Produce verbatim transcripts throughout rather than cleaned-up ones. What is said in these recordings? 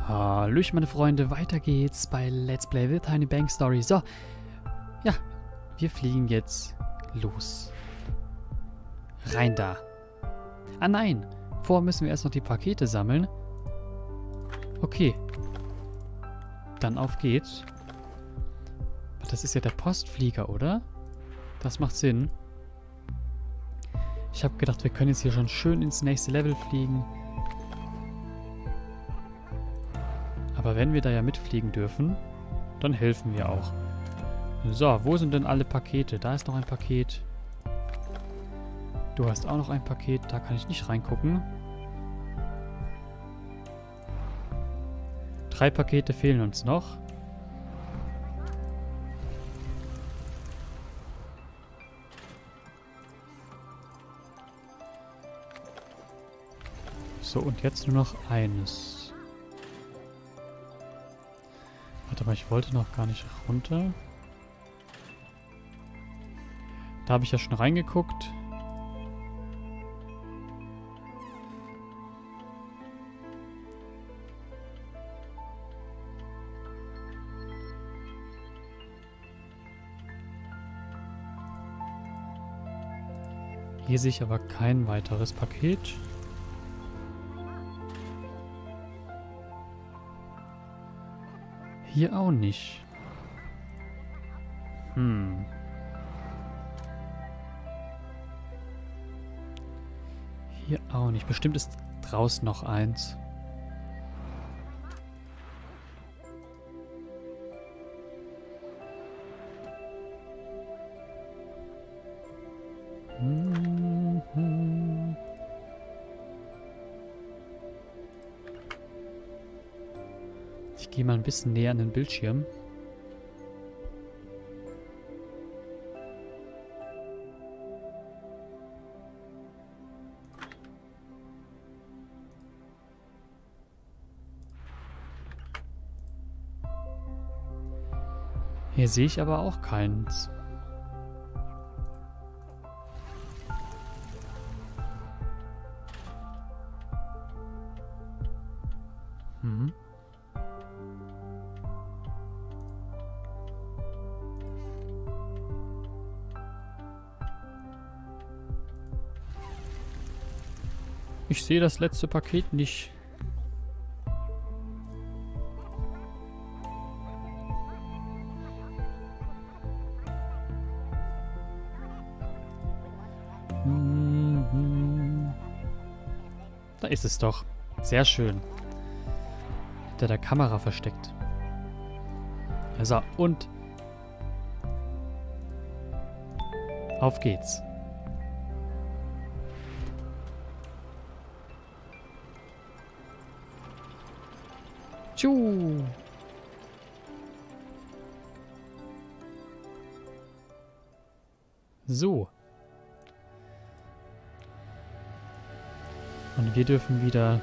Hallöchen, meine Freunde, weiter geht's bei Let's Play The Tiny Bank Story. So, ja, wir fliegen jetzt los. Rein da. Ah nein, vorher müssen wir erst noch die Pakete sammeln. Okay. Dann auf geht's. Das ist ja der Postflieger, oder? Das macht Sinn. Ich habe gedacht, wir können jetzt hier schon schön ins nächste Level fliegen. Aber wenn wir da ja mitfliegen dürfen, dann helfen wir auch. So, wo sind denn alle Pakete? Da ist noch ein Paket. Du hast auch noch ein Paket. Da kann ich nicht reingucken. Drei Pakete fehlen uns noch. So, und jetzt nur noch eines. Warte mal, ich wollte noch gar nicht runter. Da habe ich ja schon reingeguckt. Hier sehe ich aber kein weiteres Paket. Hier auch nicht. Hm. Hier auch nicht. Bestimmt ist draußen noch eins. Hm, hm. Ich gehe mal ein bisschen näher an den Bildschirm. Hier sehe ich aber auch keins. Hm. Ich sehe das letzte Paket nicht. Da ist es doch. Sehr schön. Hinter der Kamera versteckt. So, und auf geht's. Tschu. So. Und wir dürfen wieder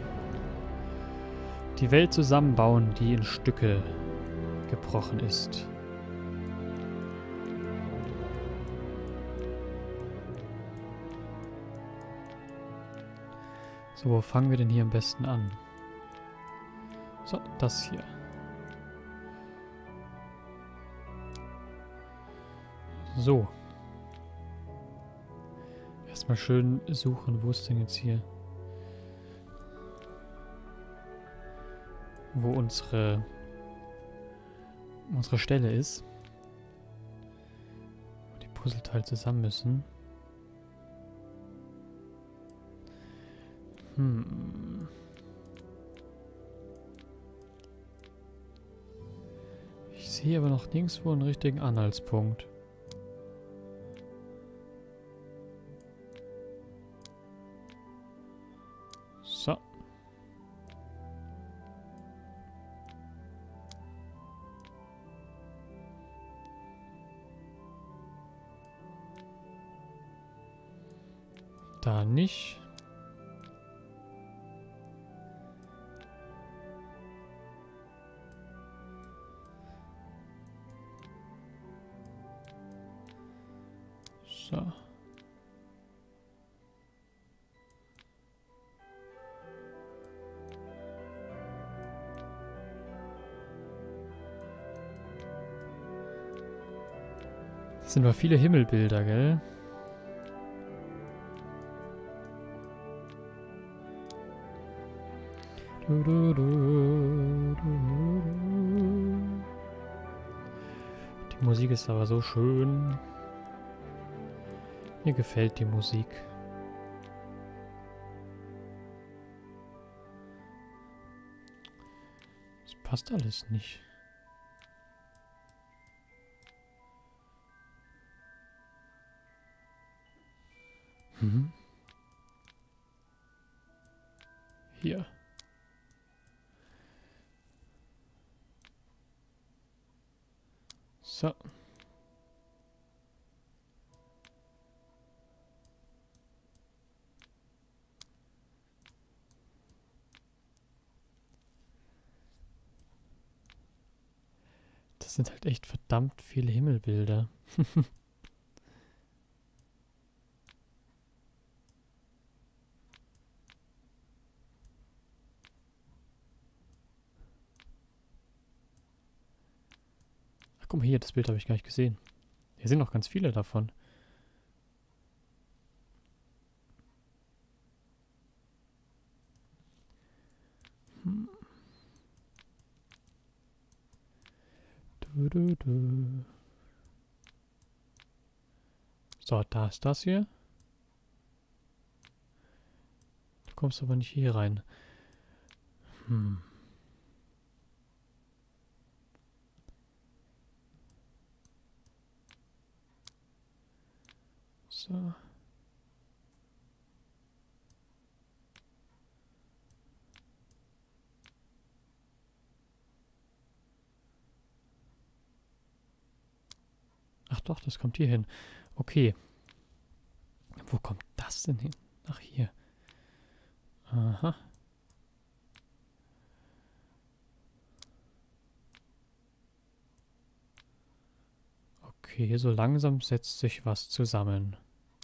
die Welt zusammenbauen, die in Stücke gebrochen ist. So, wo fangen wir denn hier am besten an? So, das hier. So. Erstmal schön suchen, wo ist denn jetzt hier? Wo unsere unsere Stelle ist. Wo die Puzzleteile zusammen müssen. Hm. Ich sehe aber noch nirgendwo einen richtigen Anhaltspunkt. So. Da nicht. So. sind aber viele Himmelbilder, gell? Du, du, du, du, du. Die Musik ist aber so schön. Mir gefällt die Musik. Das passt alles nicht. Mhm. Hier. So. Das sind halt echt verdammt viele Himmelbilder. Ach, guck mal hier, das Bild habe ich gar nicht gesehen. Hier sind noch ganz viele davon. Hm. Du, du, du. So, da ist das hier. Du kommst aber nicht hier rein. Hm. So. Ach doch, das kommt hier hin. Okay. Wo kommt das denn hin? Ach, hier. Aha. Okay, so langsam setzt sich was zusammen.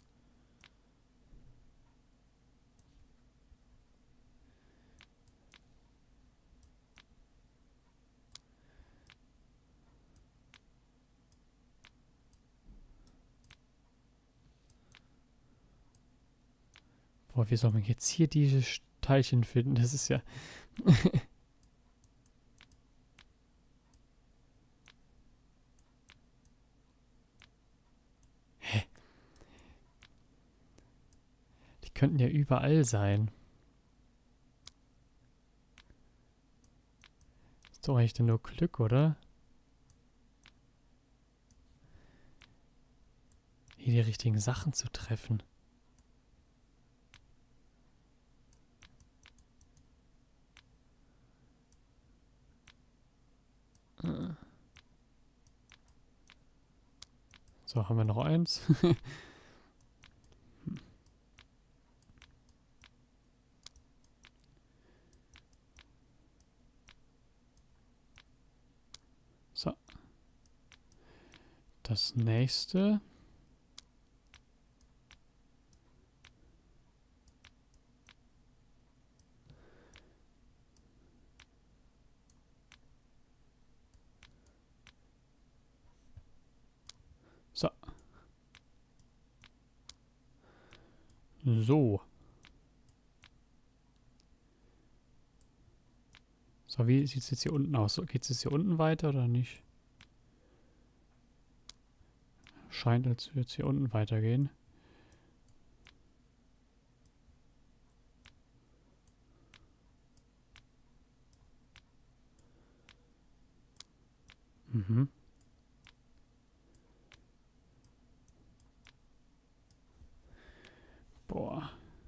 Boah, wie soll man jetzt hier diese Teilchen finden? Das ist ja... Hä? Die könnten ja überall sein. Ist doch eigentlich nur Glück, oder? Hier die richtigen Sachen zu treffen. So, haben wir noch eins. So. Das nächste. So. So. So, wie sieht es jetzt hier unten aus? Geht es jetzt hier unten weiter oder nicht? Scheint, als würde es hier unten weitergehen. Mhm. Boah.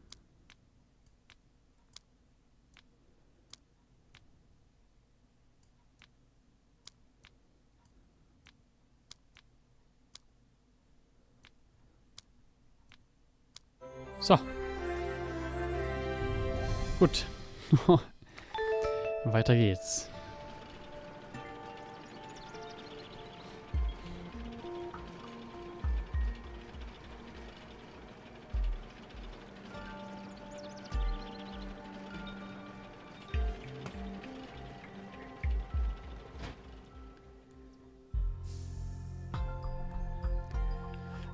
So. Gut. Weiter geht's.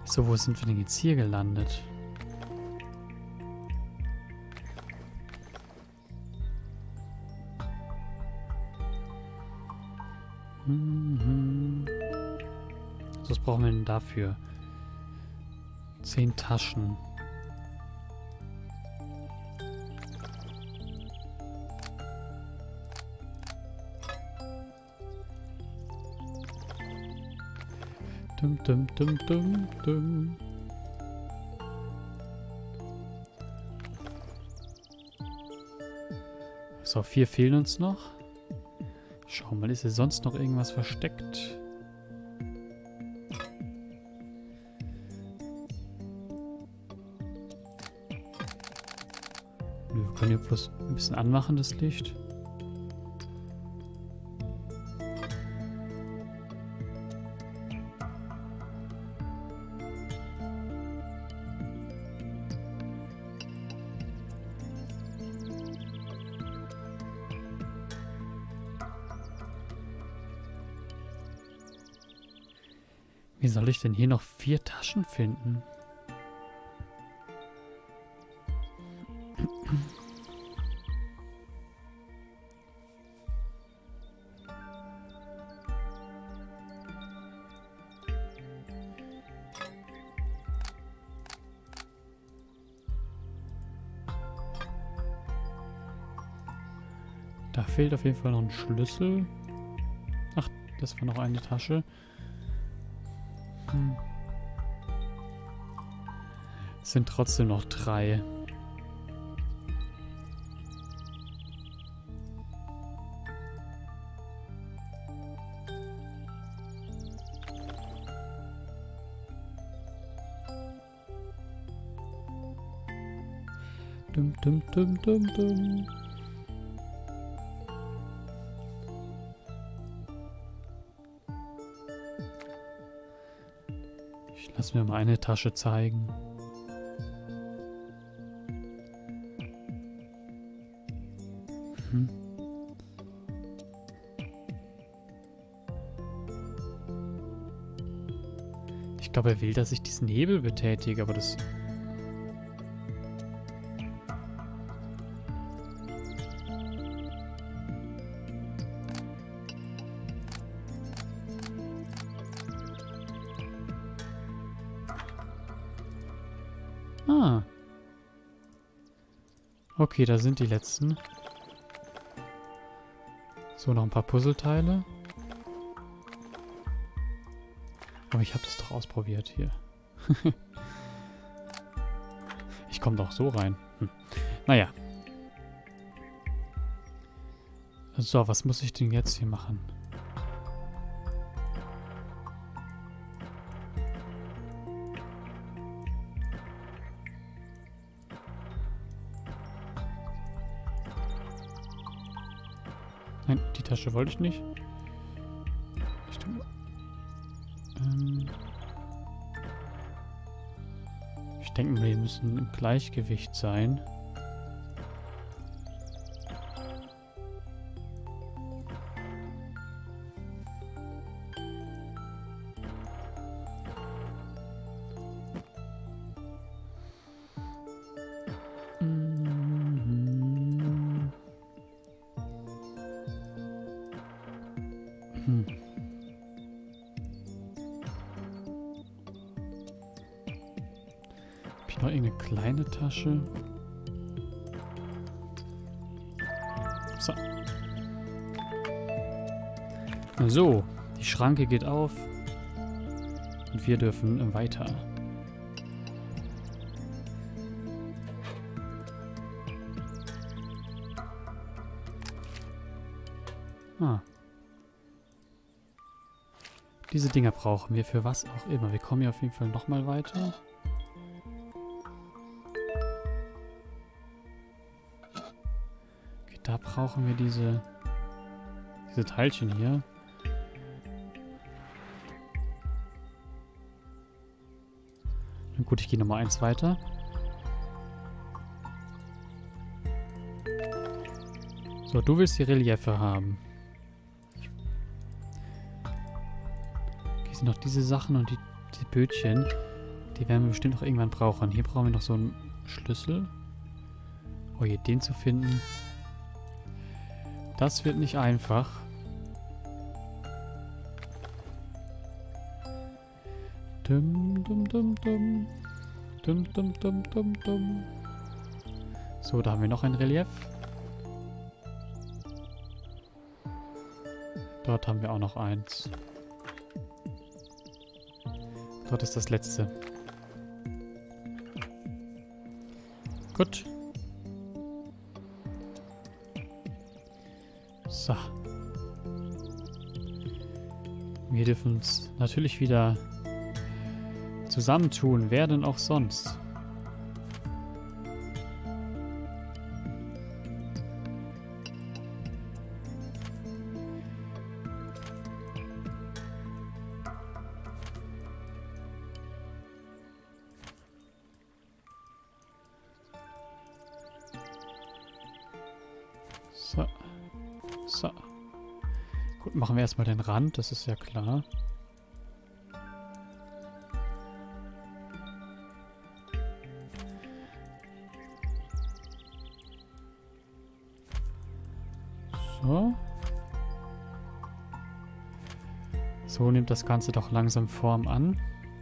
So, wo sind wir denn jetzt hier gelandet? Mhm. So, was brauchen wir denn dafür? Zehn Taschen. Dum, dum, dum, dum, dum. So, vier fehlen uns noch. Schau mal, ist hier sonst noch irgendwas versteckt? Nö, wir können hier bloß ein bisschen anmachen, das Licht. Wie soll ich denn hier noch vier Taschen finden? Da fehlt auf jeden Fall noch ein Schlüssel. Ach, das war noch eine Tasche. Hm. Es sind trotzdem noch drei. Dum, dum, dum, dum, dum. Ich lass mir mal eine Tasche zeigen. Hm. Ich glaube, er will, dass ich diesen Hebel betätige, aber das... Ah. Okay, da sind die letzten. So, noch ein paar Puzzleteile. Aber ich habe das doch ausprobiert hier. Ich komme doch so rein. Hm. Naja. So, was muss ich denn jetzt hier machen? Nein, die Tasche wollte ich nicht. Ich, ähm ich denke, wir müssen im Gleichgewicht sein. Hm. Hab ich noch irgendeine kleine Tasche? So. So, die Schranke geht auf. Und wir dürfen weiter. Ah. Diese Dinger brauchen wir für was auch immer. Wir kommen hier auf jeden Fall nochmal weiter. Okay, da brauchen wir diese, diese Teilchen hier. Na gut, ich gehe nochmal eins weiter. So, du willst die Reliefe haben. Hier sind noch diese Sachen und die, die Bötchen. Die werden wir bestimmt noch irgendwann brauchen. Hier brauchen wir noch so einen Schlüssel. Oh je, den zu finden. Das wird nicht einfach. Dum, dum, dum, dum. Dum, dum, dum, dum, dum. So, da haben wir noch ein Relief. Dort haben wir auch noch eins. Dort ist das letzte. Gut. So. Wir dürfen uns natürlich wieder zusammentun. Wer denn auch sonst? So. So. Gut, machen wir erstmal den Rand, das ist ja klar. So. So nimmt das Ganze doch langsam Form an.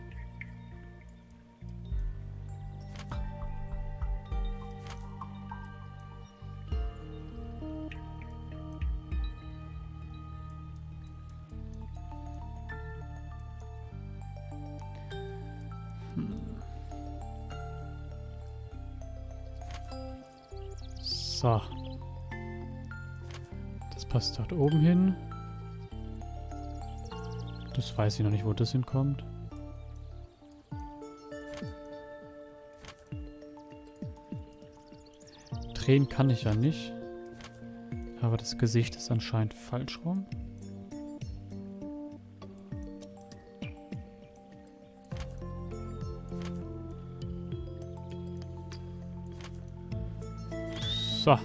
So. Das passt dort oben hin. Das weiß ich noch nicht, wo das hinkommt. Drehen kann ich ja nicht. Aber das Gesicht ist anscheinend falsch rum. So.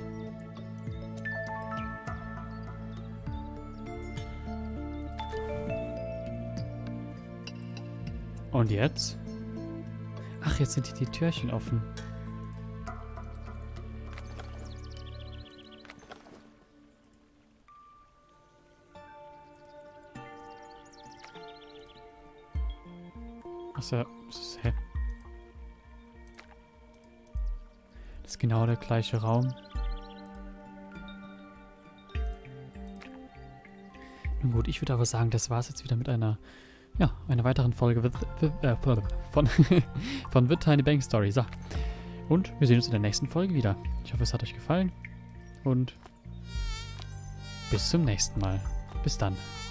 Und jetzt? Ach, jetzt sind die, die Türchen offen. Achso, das ist, hä? Das ist genau der gleiche Raum. Nun gut, ich würde aber sagen, das war es jetzt wieder mit einer, ja, einer weiteren Folge with, with, äh, von, von The Tiny Bank Story. So. Und wir sehen uns in der nächsten Folge wieder. Ich hoffe, es hat euch gefallen. Und bis zum nächsten Mal. Bis dann.